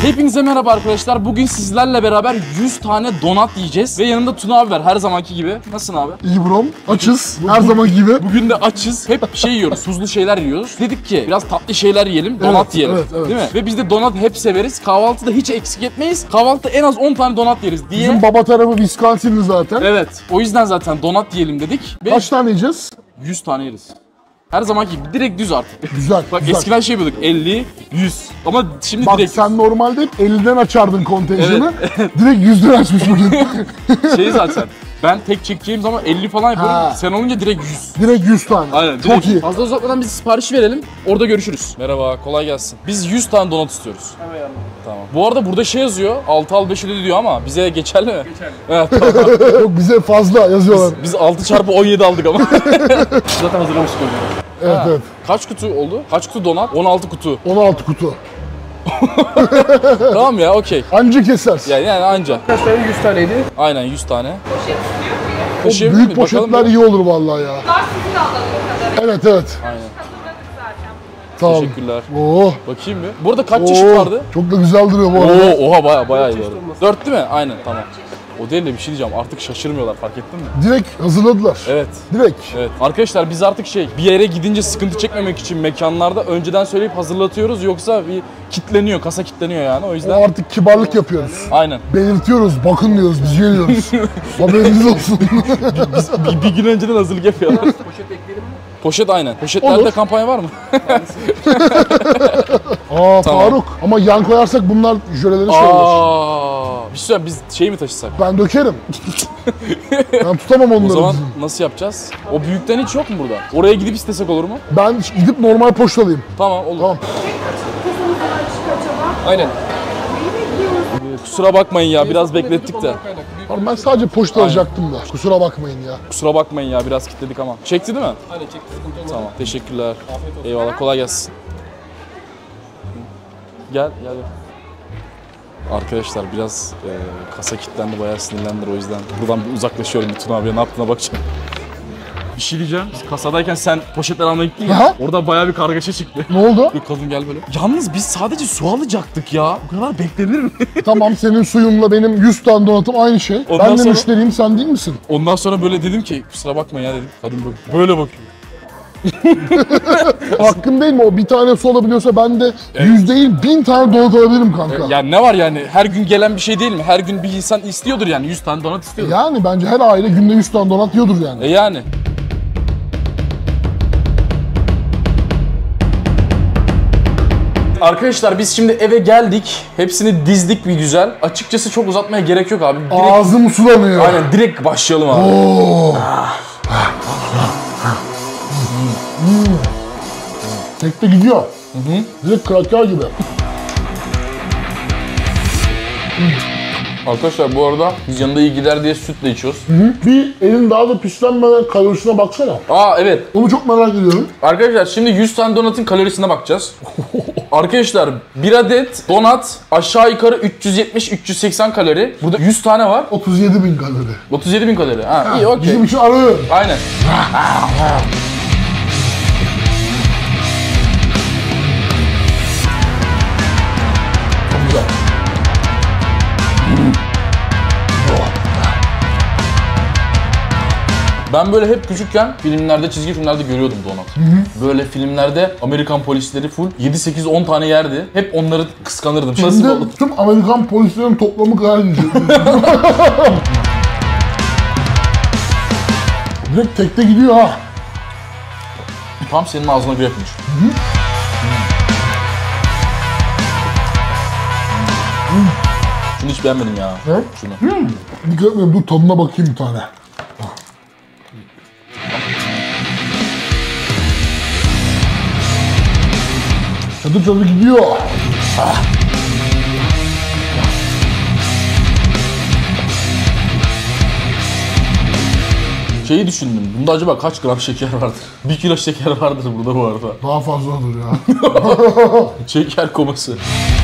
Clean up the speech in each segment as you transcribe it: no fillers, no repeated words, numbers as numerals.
Hepinize merhaba arkadaşlar. Bugün sizlerle beraber 100 tane donat yiyeceğiz. Ve yanında Tuna abi var her zamanki gibi. Nasılsın abi? İyi brom. Açız. Her zaman gibi. Bugün de açız. Hep şey yiyoruz. Tuzlu şeyler yiyoruz. Dedik ki biraz tatlı şeyler yiyelim. Donat yiyelim. evet. Değil mi? Ve biz de donat hep severiz. Kahvaltıda hiç eksik etmeyiz. Kahvaltıda en az 10 tane donat yeriz diye. Bizim baba tarafı Wisconsin'li zaten. Evet. O yüzden zaten donat yiyelim dedik. Ve Kaç tane yiyeceğiz? 100 tane yeriz. Her zamanki gibi direkt düz artık. Güzel. Bak güzel. eskiden şey yapıyorduk 50, 100. Ama şimdi Bak direkt sen normalde hep 50'den açardın kontenjanı. Evet. Direkt 100'den açmış bugün. şey zaten. Ben tek çekeceğim zaman 50 falan yapıyorum. Ha. Sen olunca direkt 100. Direkt 100 tane. Aynen. Çok direkt. iyi. Fazla uzatmadan biz sipariş verelim. Orada görüşürüz. Merhaba, kolay gelsin. Biz 100 tane donat istiyoruz. Tamam. Bu arada burada şey yazıyor. 6 al 5 öde diyor ama bize geçerli mi? Geçerli. Evet, tamam. Yok bize fazla yazıyorlar. Biz 6 çarpı 17 aldık ama. Zaten hazırlamıştık onu. Evet. Kaç kutu oldu? Kaç kutu donat? 16 kutu. 16 kutu. Tamam ya, okey. Anca kesersin. Yani anca. Kaç tane? 100 taneydi. Aynen 100 tane. O Taşıyabilir büyük miyiz? Bakalım poşetler bir. iyi olur vallahi ya. Bunlar sizin anladığım kadarıyla. Evet. Aynen. Hazırladık zaten. Tamam. Teşekkürler. Oo. Bakayım bir. Burada kaç çeşit vardı? Çok da güzel duruyor bu arada. Oha bayağı iyi doğru. 4 değil mi? Aynen, tamam. O değil de bir şey diyeceğim. Artık şaşırmıyorlar, fark ettin mi? Direkt hazırladılar. Evet. Direkt. Evet. Arkadaşlar biz artık bir yere gidince sıkıntı çekmemek için mekanlarda önceden söyleyip hazırlatıyoruz, yoksa bir kitleniyor, kasa kitleniyor yani, o O yüzden. artık kibarlık yapıyoruz. Aynen. Belirtiyoruz, bakın diyoruz, biz geliyoruz. Haberiniz olsun. Bir gün önceden hazırlık yapıyorlar. Poşet ekleyelim mi? Poşet aynen. Poşetlerde Olur. kampanya var mı? Aa Tamam. Faruk, ama yan koyarsak bunlar jöleleri şey olur. Bir şey biz mi taşısak? Ben dökerim. Ben tutamam onları. O zaman bizim. nasıl yapacağız? O büyükten hiç yok mu burada? Oraya gidip istesek olur mu? Ben gidip normal poştalayayım. Tamam, olur. Tamam. Aynen. Kusura bakmayın ya, biraz beklettik de. Pardon, ben sadece poştalayacaktım da. Kusura bakmayın ya. Kusura bakmayın ya, biraz kilitledik ama. Çekti değil mi? Aynen çekti, sıkıntı olmadı. Tamam, teşekkürler. Afiyet olsun. Eyvallah, kolay gelsin. Gel. Arkadaşlar biraz kasa kilitlendi, bayağı sinirlendiler, o yüzden buradan bir uzaklaşıyorum. Tuna abiye ne yaptığına bakacağım. Bir şey diyeceğim. Biz kasadayken sen poşetler almaya gittin ya. Aha. Orada bayağı bir kargaşa çıktı. Ne oldu? Bir kadın gel böyle. Yalnız biz sadece su alacaktık ya. Bu kadar beklenir mi? Tamam, senin suyunla benim 100 tane donatım aynı şey. Ondan Ben de sonra- müşteriyim, sen değil misin? Ondan sonra böyle dedim ki kusura bakma ya dedim. Kadın böyle bakıyor. Hakkım değil mi o? Bir tane su alabiliyorsa ben de 100 değil 1000 tane donat alabilirim kanka. Yani ne var yani, her gün gelen bir şey değil mi? Her gün bir insan istiyordur yani, 100 tane donat istiyordur. Yani bence her aile günde 100 tane donat yiyordur yani. Yani. Arkadaşlar biz şimdi eve geldik. Hepsini dizdik bir güzel. Açıkçası çok uzatmaya gerek yok abi. Direkt, Ağzım sulanıyor. aynen direkt başlayalım abi. Oo. Tekte gidiyor. Direkt kraker gibi. Arkadaşlar bu arada biz yanında iyi gider diye sütle içiyoruz. Bir elin daha da pislenmeden kalorisine baksana. Aa evet. Onu çok merak ediyorum. Arkadaşlar şimdi 100 tane donatın kalorisine bakacağız. Arkadaşlar bir adet donat aşağı yukarı 370-380 kalori. Burada 100 tane var. 37.000 kalori. 37.000 kalori. Ha iyi, okey. Bizim için arıyorum. Aynen. Çok güzel. Ben böyle hep küçükken filmlerde, çizgi filmlerde görüyordum donat. Böyle filmlerde Amerikan polisleri full 7-8-10 tane yerdi. Hep onları kıskanırdım. Nasıl Şimdi oldu? tüm Amerikan polislerin toplamı kadar yiyecek. Direkt tekte gidiyor ha. Tam senin ağzına göre yapmış. Şunu hiç beğenmedim ya. Ne? Şunu. Dikkat etmiyorum, dur tadına bakayım bir tane. Tadı gidiyor. Şeyi düşündüm. Bunda acaba kaç gram şeker vardır? 1 kilo şeker vardır burada bu arada. Daha fazladır ya. Şeker koması.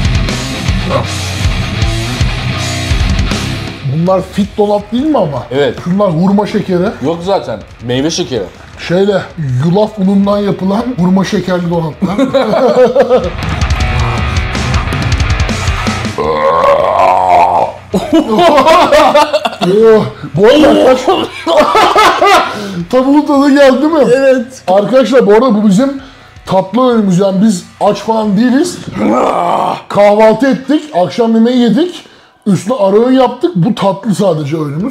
Bunlar fit donat değil mi ama? Evet. Şunlar hurma şekeri. Yok zaten. Meyve şekeri. Şeyle, yulaf unundan yapılan hurma şekerli donatlar. Bu arada arkadaşlar... Tavuğun tadı geldi mi? Evet. Arkadaşlar bu arada bu bizim tatlı öğünümüz, yani biz aç falan değiliz. Kahvaltı ettik, akşam yemeği yedik. Üstüne ara öğün yaptık. Bu tatlı sadece öğünümüz.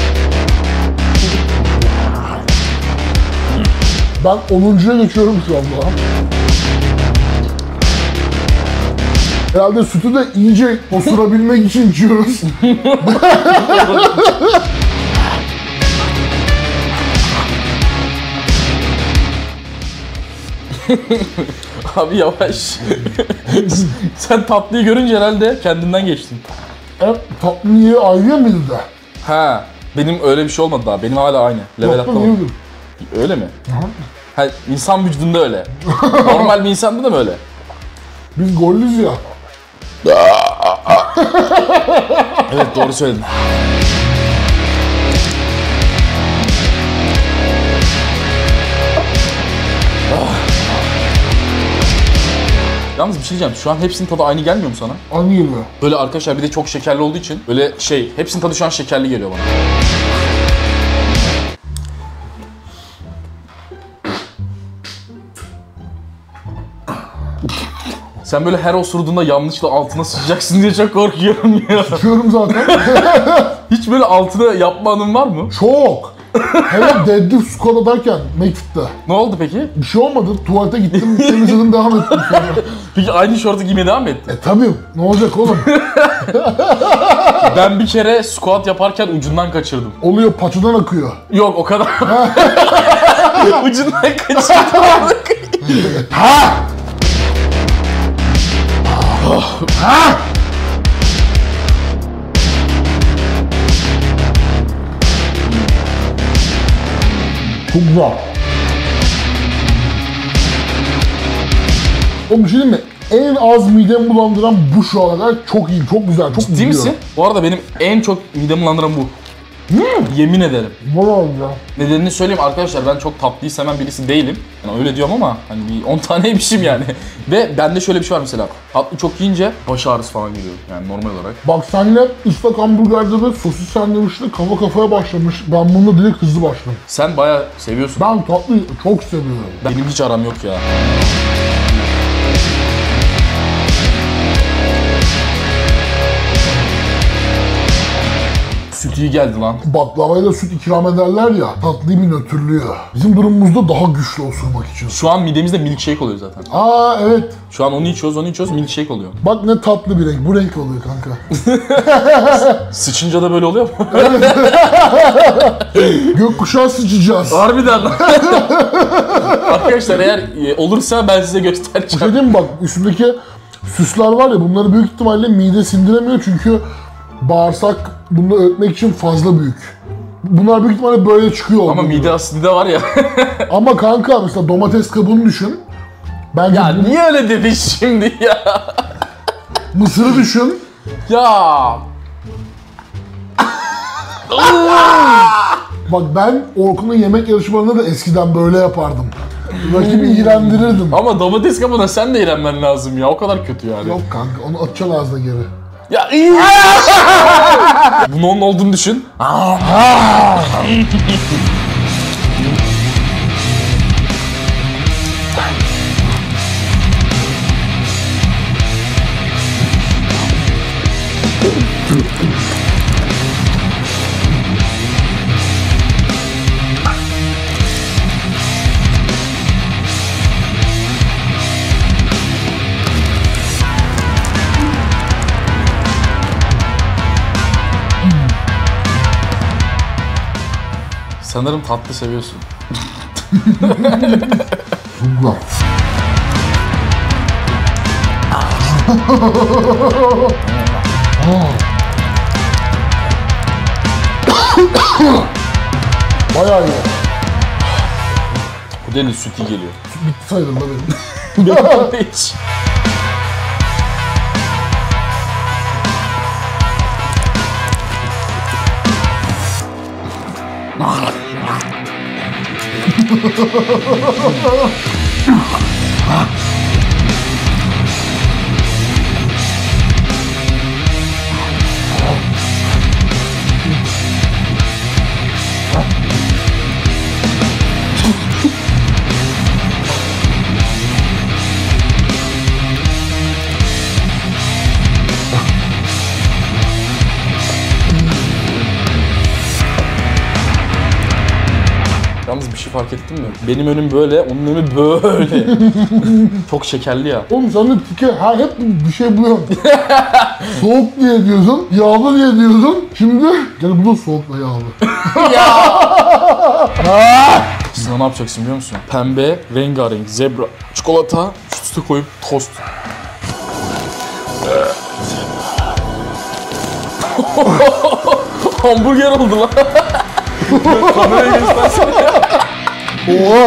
Ben 10'uncuya geçiyorum şu anda. Herhalde sütü de iyice osurabilmek için içiyoruz. Abi yavaş. Sen tatlıyı görünce herhalde kendinden geçtin. Tatlı niye ayrı mıydı da? Ha, benim öyle bir şey olmadı daha. Benim hala aynı. Level Tatlı atlamadım. niyedir? Öyle mi? Ha, insan vücudunda öyle. Normal bir insanda da mı öyle? Biz gollüz ya. Evet, doğru söyledin. Yalnız bir şey diyeceğim. Şu an hepsinin tadı aynı gelmiyor mu sana? Aynı geliyor. Böyle arkadaşlar bir de çok şekerli olduğu için böyle hepsinin tadı şu an şekerli geliyor bana. Sen böyle her osurduğunda yanlışla altına sıçacaksın diye çok korkuyorum ya. Sıçıyorum zaten. Hiç böyle altına yapma anın var mı? Çok. Hele Deadlift Squat'dayken McFit'te. Ne oldu peki? Bir şey olmadı. Tuvalete gittim, temizledim, devam ettim sonra. Peki aynı şortu giymeye devam mı ettin? Tabii. Ne olacak oğlum? Ben bir kere squat yaparken ucundan kaçırdım. Oluyor, paçadan akıyor. Yok o kadar. Ucundan kaçırdım. Ha! Ha! Çok güzel. Oğlum bir şey diyeyim mi? En az midemi bulandıran bu şu ana kadar. Çok iyi, çok güzel, çok Ciddi gidiyor. misin? Bu arada benim en çok midemi bulandıran bu. Yemin ederim. Vallahi ya. Nedenini söyleyeyim arkadaşlar, ben çok tatlıyı seven birisi değilim. Yani öyle diyorum ama hani bir 10 tane yemişim yani. Ve bende şöyle bir şey var mesela. Tatlı çok yiyince baş ağrısı falan geliyor yani normal olarak. Bak senle ıslak hamburgerde de sosis sandviçle kafa kafaya başlamış. Ben bununla direkt hızlı başladım. Sen bayağı seviyorsun. Ben tatlıyı çok seviyorum. Benim hiç aram yok ya. Süt iyi geldi lan. Baklavaya da süt ikram ederler ya, tatlıyı bir nötrlüyor. Bizim durumumuzda daha güçlü osurmak için. Şu an midemizde milkshake oluyor zaten. Aa evet. Şu an onu içiyoruz, milkshake oluyor. Bak ne tatlı bir renk. Bu renk oluyor kanka. Sıçınca da böyle oluyor mu? Gökkuşağı sıçacağız. Harbiden lan. Arkadaşlar eğer olursa ben size göstereceğim. Dedim bak, üstündeki süsler var ya, bunları büyük ihtimalle mide sindiremiyor çünkü bağırsak bunu öğütmek için fazla büyük. Bunlar büyük ihtimalle böyle çıkıyor. Ama mide asidi de var ya. Ama kanka mesela domates kabuğunu düşün. Bence Ya niye öyle dedin şimdi ya? mısırı düşün. Ya. Bak ben Orkun'un yemek yarışmalarında da eskiden böyle yapardım. Rakibi iğrendirirdim. Ama domates kabuğuna sen de iğrenmen lazım ya. O kadar kötü yani. Yok kanka, onu atacaksın ağzına geri. Ya iyi. Bunun onun olduğunu düşün. Sanırım tatlı seviyorsun. Bunlar. Bayağı iyi. Bu deli sütü geliyor. Bitti sayılır da benim. Hiç. Yalnız bir şey fark ettin mi? Benim önüm böyle, onun önü böyle. Çok şekerli ya. Oğlum sen de tike hep bir şey buluyorsun. Soğuk diye diyorsun, yağlı diye diyorsun. Şimdi gel bu da soğuk ve yağlı. Siz ne yapacaksın biliyor musun? Pembe, rengarenk, zebra, çikolata, üstüne koyup tost. Hamburger oldu lan. Kameraya göstersene ya. Oha!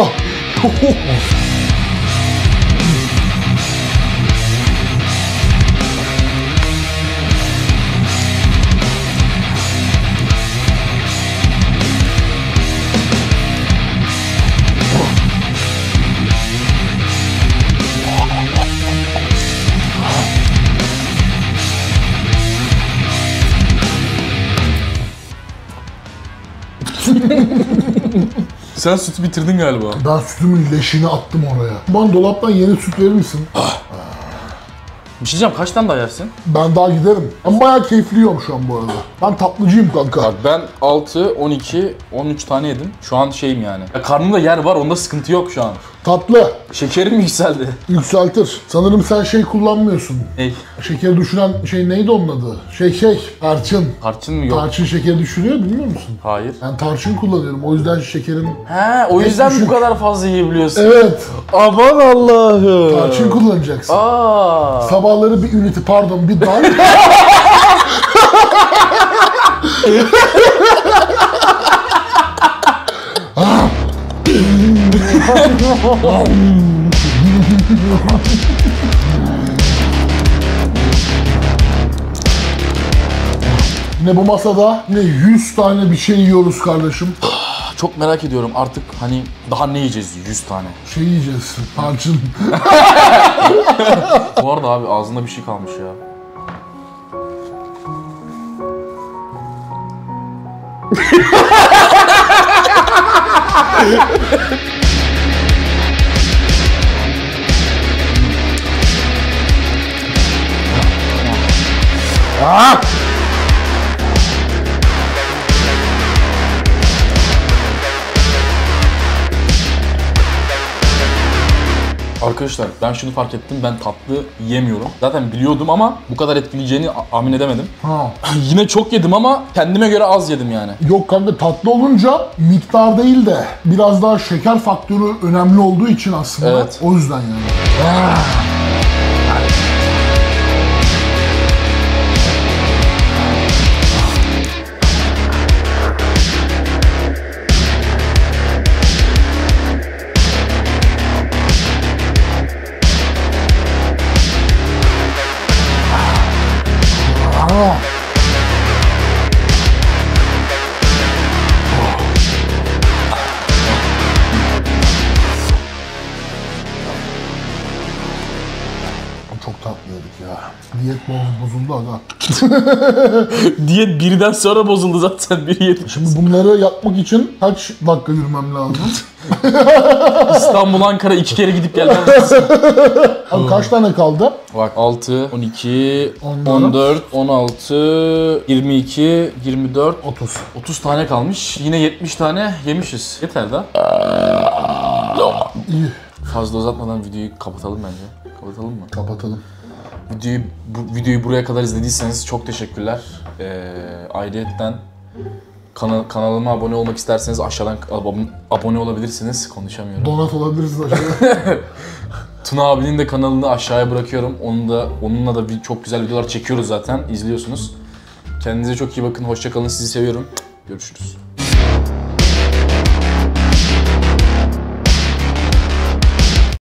Sen sütü bitirdin galiba. Ben sütümün leşini attım oraya. Bana dolaptan yeni süt verir misin? Bir şey diyeceğim, kaç tane daha yersin? Ben daha giderim. Ben bayağı keyifli yiyorum şu an bu arada. Ben tatlıcıyım kanka. Bak ben 6, 12, 13 tane yedim. Şu an şeyim yani. Ya karnımda yer var, onda sıkıntı yok şu an. Tatlı. Şekerim yükseldi. Yükseltir. Sanırım sen şey kullanmıyorsun. Ney? Şekeri düşüren şey neydi onun adı? Tarçın. Tarçın mı? Yok. Tarçın şekeri düşürüyor bilmiyor musun? Hayır. Ben tarçın kullanıyorum. O yüzden şekerim... He, o yüzden düşük. bu kadar fazla yiyebiliyorsun. Evet. Aman Allah'ım. Tarçın kullanacaksın. Aa. Sabahları bir ünite bir dal. Ne bu masada ne 100 tane bir şey yiyoruz kardeşim. Çok merak ediyorum artık hani daha ne yiyeceğiz 100 tane. Şey yiyeceğiz, tarçın. Bu arada abi ağzında bir şey kalmış ya. Arkadaşlar ben şunu fark ettim, ben tatlı yiyemiyorum. Zaten biliyordum ama bu kadar etkileyeceğini tahmin edemedim. Ha. Yine çok yedim ama kendime göre az yedim yani. Yok kanka tatlı olunca miktar değil de biraz daha şeker faktörü önemli olduğu için aslında. Evet. O yüzden yani. Çok tatlı yedik ya. Diyet bozuldu aga. Diyet birden sonra bozuldu zaten, biri yedi. Şimdi bunları yapmak için kaç dakika yürümem lazım? İstanbul, Ankara 2 kere gidip gelmem lazım. Abi kaç tane kaldı? Bak 6, 12, 14, 14, 16, 22, 24, 30. 30 tane kalmış. Yine 70 tane yemişiz. Yeter da. İyi. Fazla uzatmadan videoyu kapatalım bence. Kapatalım mı? Kapatalım. Videoyu buraya kadar izlediyseniz çok teşekkürler. Ayrıyetten kanalıma abone olmak isterseniz aşağıdan abone olabilirsiniz. Konuşamıyorum. Donat olabiliriz aşağıya. Tuna abinin de kanalını aşağıya bırakıyorum. Onunla da çok güzel videolar çekiyoruz zaten. İzliyorsunuz. Kendinize çok iyi bakın. Hoşça kalın. Sizi seviyorum. Görüşürüz.